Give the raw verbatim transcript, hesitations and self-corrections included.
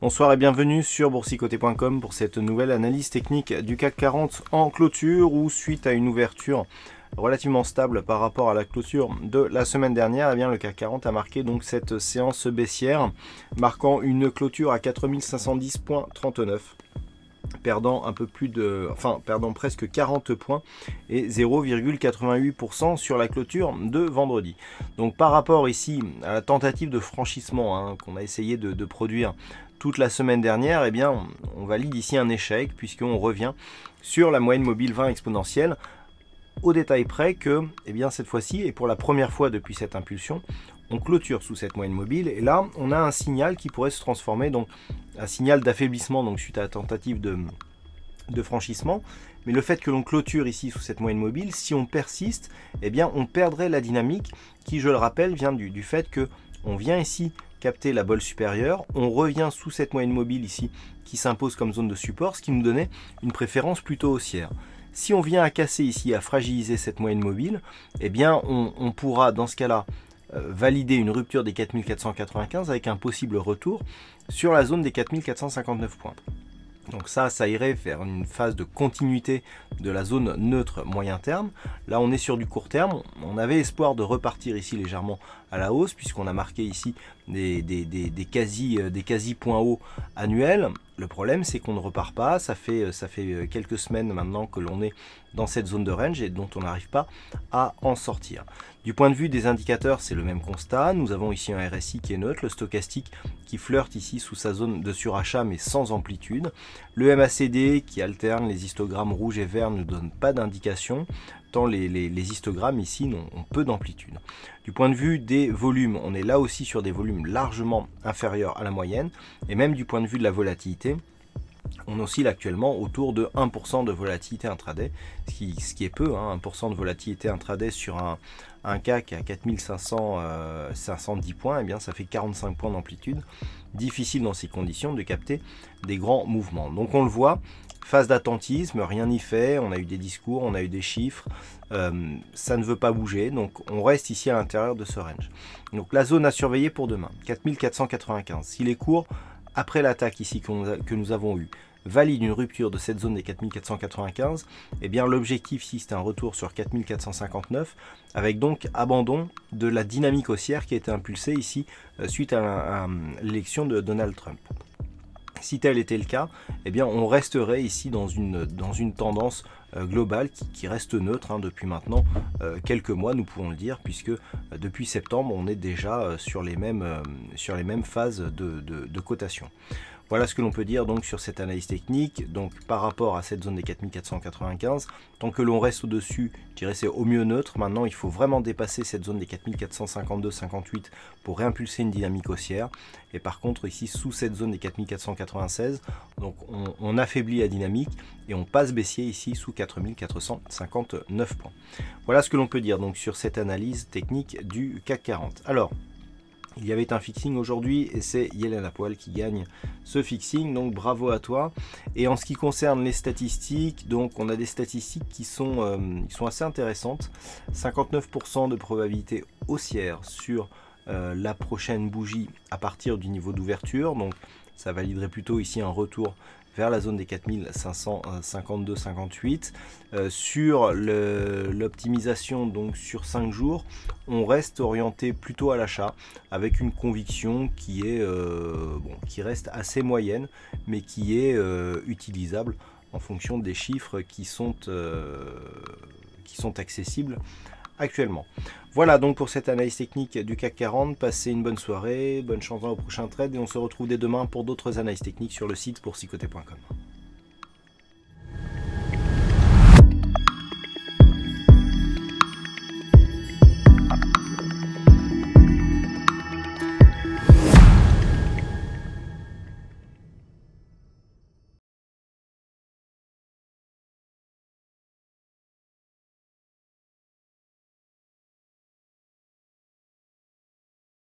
Bonsoir et bienvenue sur boursicoté point com pour cette nouvelle analyse technique du C A C quarante en clôture ou suite à une ouverture relativement stable par rapport à la clôture de la semaine dernière. Eh bien, le C A C quarante a marqué donc cette séance baissière marquant une clôture à quatre mille cinq cent dix virgule trente-neuf. Perdant un peu plus de, enfin perdant presque quarante points et zéro virgule quatre-vingt-huit pour cent sur la clôture de vendredi. Donc par rapport ici à la tentative de franchissement hein, qu'on a essayé de, de produire toute la semaine dernière, eh bien on valide ici un échec puisqu'on revient sur la moyenne mobile vingt exponentielle. Au détail près que, eh bien cette fois-ci, et pour la première fois depuis cette impulsion, on clôture sous cette moyenne mobile et là on a un signal qui pourrait se transformer, donc un signal d'affaiblissement donc suite à la tentative de, de franchissement. Mais le fait que l'on clôture ici sous cette moyenne mobile, si on persiste, eh bien on perdrait la dynamique qui, je le rappelle, vient du, du fait que on vient ici capter la bolle supérieure, on revient sous cette moyenne mobile ici qui s'impose comme zone de support, ce qui nous donnait une préférence plutôt haussière. Si on vient à casser ici, à fragiliser cette moyenne mobile, eh bien on, on pourra dans ce cas-là euh, valider une rupture des quatre mille quatre cent quatre-vingt-quinze avec un possible retour sur la zone des quatre mille quatre cent cinquante-neuf points. Donc ça, ça irait vers une phase de continuité de la zone neutre moyen terme. Là, on est sur du court terme. On avait espoir de repartir ici légèrement à la hausse puisqu'on a marqué ici des, des, des, des, quasi, des quasi points hauts annuels. Le problème, c'est qu'on ne repart pas. Ça fait, ça fait quelques semaines maintenant que l'on est dans cette zone de range et dont on n'arrive pas à en sortir. Du point de vue des indicateurs, c'est le même constat. Nous avons ici un R S I qui est neutre, le stochastique qui flirte ici sous sa zone de surachat mais sans amplitude. Le M A C D qui alterne, les histogrammes rouges et verts ne donnent pas d'indication, tant les, les, les histogrammes ici ont peu d'amplitude. Du point de vue des volumes, on est là aussi sur des volumes largement inférieurs à la moyenne, et même du point de vue de la volatilité, on oscille actuellement autour de un pour cent de volatilité intraday, ce qui, ce qui est peu, hein, un pour cent de volatilité intraday sur un, un C A C à quatre mille cinq cents, euh, cinq cent dix points, eh bien ça fait quarante-cinq points d'amplitude. Difficile dans ces conditions de capter des grands mouvements. Donc on le voit, phase d'attentisme, rien n'y fait, on a eu des discours, on a eu des chiffres, euh, ça ne veut pas bouger, donc on reste ici à l'intérieur de ce range. Donc la zone à surveiller pour demain, quatre mille quatre cent quatre-vingt-quinze. Si les cours, après l'attaque ici que, que nous avons eue, valide une rupture de cette zone des quatre mille quatre cent quatre-vingt-quinze, eh bien l'objectif ici c'est un retour sur quatre mille quatre cent cinquante-neuf avec donc abandon de la dynamique haussière qui a été impulsée ici euh, suite à l'élection de Donald Trump. Si tel était le cas, eh bien on resterait ici dans une, dans une tendance euh, globale qui, qui reste neutre hein, depuis maintenant euh, quelques mois, nous pouvons le dire, puisque euh, depuis septembre on est déjà euh, sur, les mêmes, euh, sur les mêmes phases de, de, de cotation. Voilà ce que l'on peut dire donc sur cette analyse technique. Donc par rapport à cette zone des quatre mille quatre cent quatre-vingt-quinze, tant que l'on reste au-dessus, je dirais c'est au mieux neutre. Maintenant il faut vraiment dépasser cette zone des quatre mille quatre cent cinquante-deux cinquante-huit pour réimpulser une dynamique haussière. Et par contre ici sous cette zone des quatre mille quatre cent quatre-vingt-seize, donc on, on affaiblit la dynamique et on passe baissier ici sous quatre mille quatre cent cinquante-neuf points. Voilà ce que l'on peut dire donc sur cette analyse technique du C A C quarante. Alors, il y avait un fixing aujourd'hui et c'est Yelena Powell qui gagne ce fixing, donc bravo à toi. Et en ce qui concerne les statistiques, donc on a des statistiques qui sont, euh, qui sont assez intéressantes. cinquante-neuf pour cent de probabilité haussière sur euh, la prochaine bougie à partir du niveau d'ouverture, donc ça validerait plutôt ici un retour vers la zone des quatre mille cinq cent cinquante-deux cinquante-huit. Euh, sur l'optimisation donc sur cinq jours, on reste orienté plutôt à l'achat avec une conviction qui est euh, bon, qui reste assez moyenne mais qui est euh, utilisable en fonction des chiffres qui sont euh, qui sont accessibles actuellement. Voilà donc pour cette analyse technique du C A C quarante. Passez une bonne soirée, bonne chance dans le prochain trade et on se retrouve dès demain pour d'autres analyses techniques sur le site boursicoté point com.